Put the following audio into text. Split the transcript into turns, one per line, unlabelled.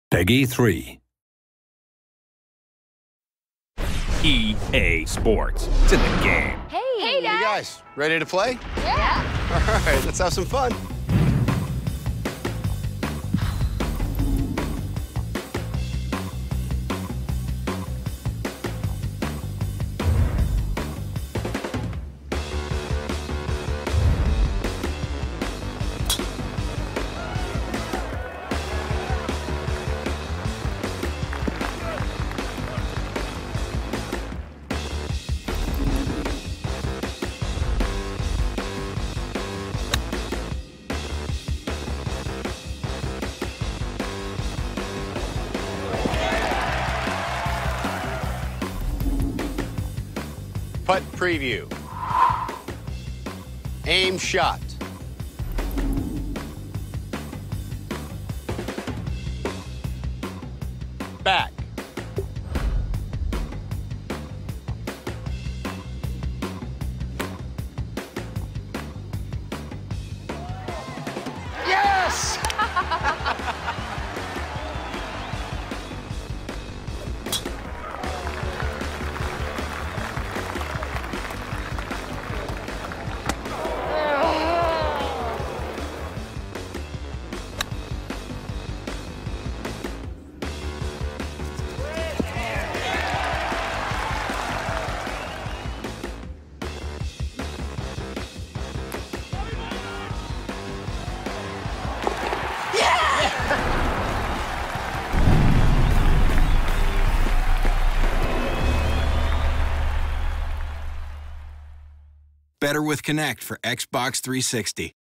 Peggy 3.
EA Sports. It's in the game.
Hey, Dad.
You guys, ready to play?
Yeah.
All right, let's have some fun. Putt preview. Aim shot. Back. Yes!
Better with Kinect for Xbox 360.